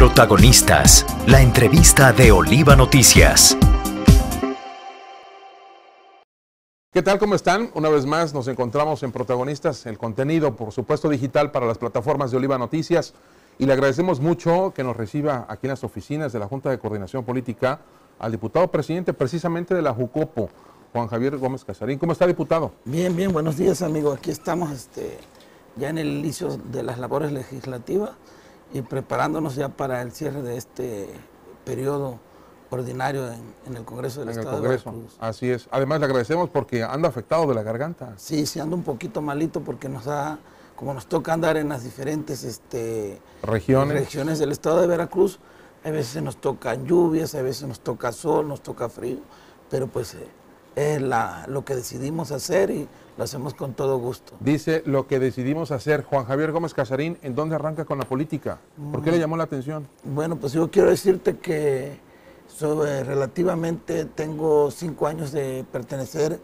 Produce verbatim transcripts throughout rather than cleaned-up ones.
Protagonistas, la entrevista de Oliva Noticias. ¿Qué tal? ¿Cómo están? Una vez más nos encontramos en Protagonistas, el contenido, por supuesto, digital para las plataformas de Oliva Noticias. Y le agradecemos mucho que nos reciba aquí en las oficinas de la Junta de Coordinación Política al diputado presidente precisamente de la Jucopo, Juan Javier Gómez Casarín. ¿Cómo está, diputado? Bien, bien, buenos días, amigo. Aquí estamos este, ya en el inicio de las labores legislativas y preparándonos ya para el cierre de este periodo ordinario en, en el Congreso del En el Estado Congreso, de Veracruz. así es. Además le agradecemos porque anda afectado de la garganta. Sí, sí, ando un poquito malito porque nos da, como nos toca andar en las diferentes este, Regiones. regiones del Estado de Veracruz, a veces nos tocan lluvias, a veces nos toca sol, nos toca frío, pero pues eh, es la, lo que decidimos hacer y lo hacemos con todo gusto. Dice lo que decidimos hacer. Juan Javier Gómez Casarín, ¿en dónde arranca con la política? ¿Por qué le llamó la atención? Bueno, pues yo quiero decirte que sobre, relativamente tengo cinco años de pertenecer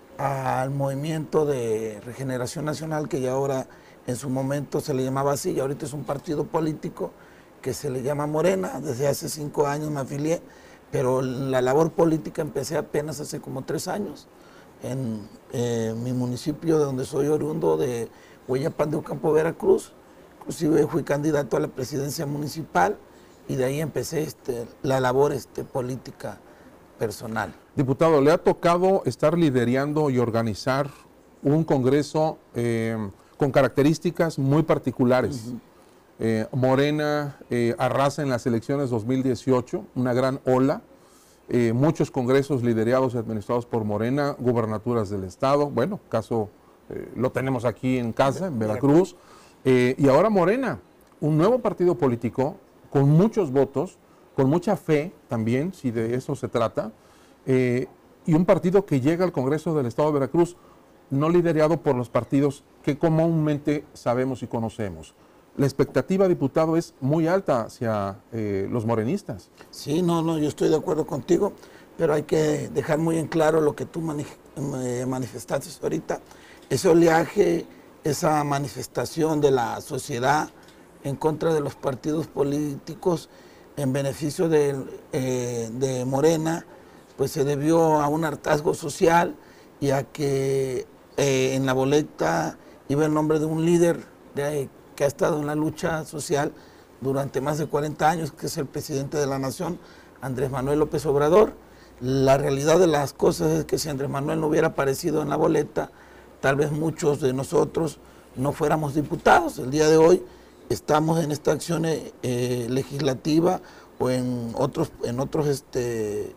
al movimiento de Regeneración Nacional, que ya ahora en su momento se le llamaba así, y ahorita es un partido político que se le llama Morena. Desde hace cinco años me afilié, pero la labor política empecé apenas hace como tres años en eh, mi municipio de donde soy oriundo, de Hueyapan de Ocampo, Veracruz. Inclusive fui candidato a la presidencia municipal y de ahí empecé este, la labor este, política personal. Diputado, ¿le ha tocado estar liderando y organizar un congreso eh, con características muy particulares? Uh-huh. eh, Morena eh, arrasa en las elecciones dos mil dieciocho, una gran ola, eh, muchos congresos liderados y administrados por Morena, gubernaturas del estado, bueno, caso eh, lo tenemos aquí en casa, en Veracruz, eh, y ahora Morena, un nuevo partido político con muchos votos, con mucha fe también, si de eso se trata, eh, y un partido que llega al Congreso del Estado de Veracruz, no liderado por los partidos que comúnmente sabemos y conocemos. La expectativa, diputado, es muy alta hacia eh, los morenistas. Sí, no, no, yo estoy de acuerdo contigo, pero hay que dejar muy en claro lo que tú mani eh, manifestaste ahorita, ese oleaje, esa manifestación de la sociedad en contra de los partidos políticos en beneficio de, eh, de Morena, pues se debió a un hartazgo social y a que eh, en la boleta iba el nombre de un líder de, que ha estado en la lucha social durante más de cuarenta años, que es el presidente de la nación, Andrés Manuel López Obrador. La realidad de las cosas es que si Andrés Manuel no hubiera aparecido en la boleta, tal vez muchos de nosotros no fuéramos diputados. El día de hoy estamos en esta acción eh, legislativa o en otros, en otros este,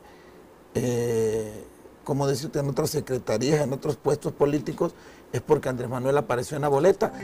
eh, como decirte, en otras secretarías, en otros puestos políticos, es porque Andrés Manuel apareció en la boleta.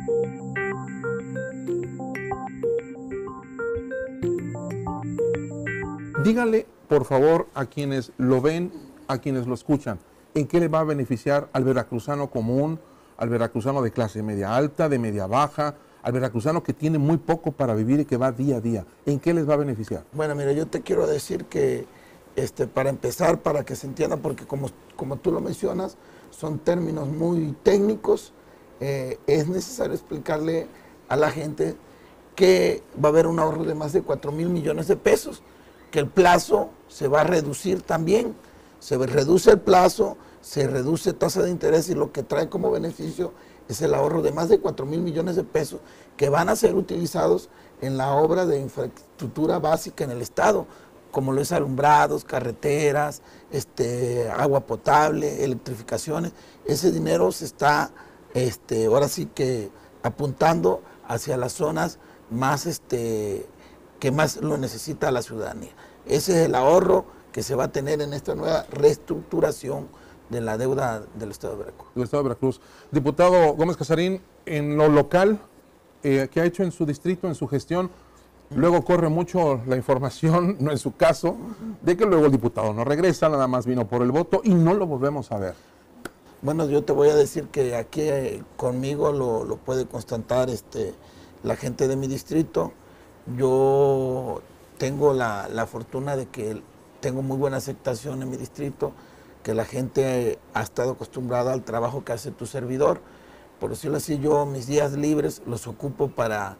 Dígale, por favor, a quienes lo ven, a quienes lo escuchan, ¿en qué le va a beneficiar al veracruzano común, al veracruzano de clase media alta, de media baja, al veracruzano que tiene muy poco para vivir y que va día a día? ¿En qué les va a beneficiar? Bueno, mira, yo te quiero decir que este, para empezar, para que se entienda, porque como, como tú lo mencionas, son términos muy técnicos, eh, es necesario explicarle a la gente que va a haber un ahorro de más de cuatro mil millones de pesos, que el plazo se va a reducir también, se reduce el plazo, se reduce tasa de interés y lo que trae como beneficio es el ahorro de más de cuatro mil millones de pesos que van a ser utilizados en la obra de infraestructura básica en el Estado, como lo es alumbrados, carreteras, este, agua potable, electrificaciones. Ese dinero se está este, ahora sí que apuntando hacia las zonas más, este, que más lo necesita la ciudadanía. Ese es el ahorro que se va a tener en esta nueva reestructuración de la deuda del Estado de Veracruz. Del Estado de Veracruz. Diputado Gómez Casarín, en lo local, eh, ¿qué ha hecho en su distrito, en su gestión? Luego corre mucho la información, no en su caso, de que luego el diputado no regresa, nada más vino por el voto y no lo volvemos a ver. Bueno, yo te voy a decir que aquí eh, conmigo lo, lo puede constatar este, la gente de mi distrito. Yo tengo la, la fortuna de que tengo muy buena aceptación en mi distrito, que la gente ha estado acostumbrada al trabajo que hace tu servidor. Por decirlo así, yo mis días libres los ocupo para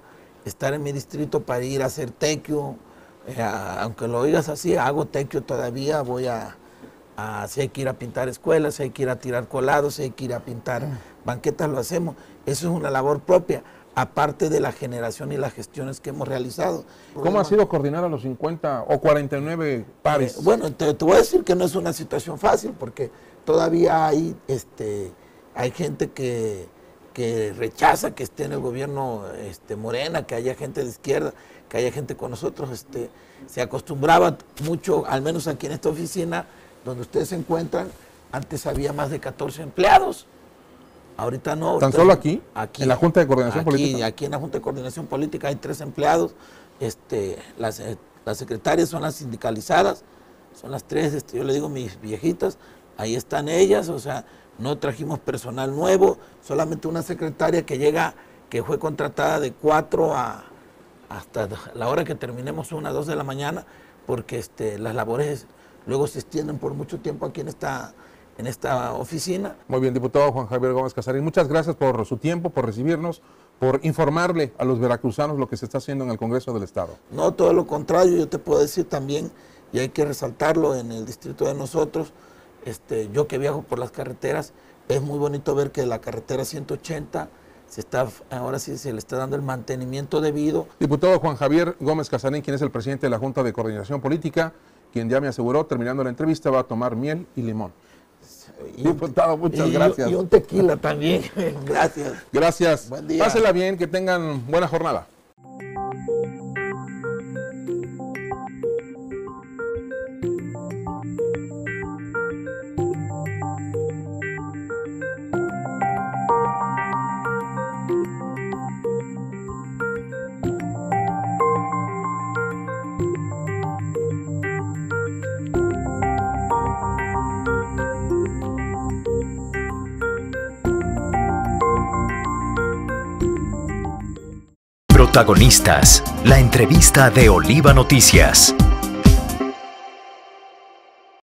estar en mi distrito para ir a hacer tequio. Eh, aunque lo oigas así, hago tequio todavía, voy a, a, si hay que ir a pintar escuelas, si hay que ir a tirar colados, si hay que ir a pintar banquetas, lo hacemos. Eso es una labor propia, aparte de la generación y las gestiones que hemos realizado. ¿Cómo ha sido coordinar a los cincuenta o cuarenta y nueve pares? Eh, bueno, te, te voy a decir que no es una situación fácil, porque todavía hay, este, hay gente que, que rechaza que esté en el gobierno este, Morena, que haya gente de izquierda, que haya gente con nosotros. Este, se acostumbraba mucho, al menos aquí en esta oficina, donde ustedes se encuentran, antes había más de catorce empleados. Ahorita no. ¿Tan solo aquí? Aquí. ¿En la Junta de Coordinación aquí, Política? Aquí en la Junta de Coordinación Política hay tres empleados. Este, las, eh, las secretarias son las sindicalizadas, son las tres, este, yo le digo mis viejitas, ahí están ellas, o sea, no trajimos personal nuevo, solamente una secretaria que llega, que fue contratada de cuatro a hasta la hora que terminemos, una, dos de la mañana, porque este, las labores luego se extienden por mucho tiempo aquí en esta, en esta oficina. Muy bien, diputado Juan Javier Gómez Casarín, muchas gracias por su tiempo, por recibirnos, por informarle a los veracruzanos lo que se está haciendo en el Congreso del Estado. No, todo lo contrario, yo te puedo decir también, y hay que resaltarlo en el distrito de nosotros, este, yo que viajo por las carreteras, es muy bonito ver que la carretera ciento ochenta, se está, ahora sí se le está dando el mantenimiento debido. Diputado Juan Javier Gómez Casarín, quien es el presidente de la Junta de Coordinación Política, quien ya me aseguró, terminando la entrevista, va a tomar miel y limón. Y Diputado, muchas y, gracias. Y un tequila también. Gracias. Gracias. Buen día. Pásela bien, que tengan buena jornada. Protagonistas, la entrevista de Oliva Noticias.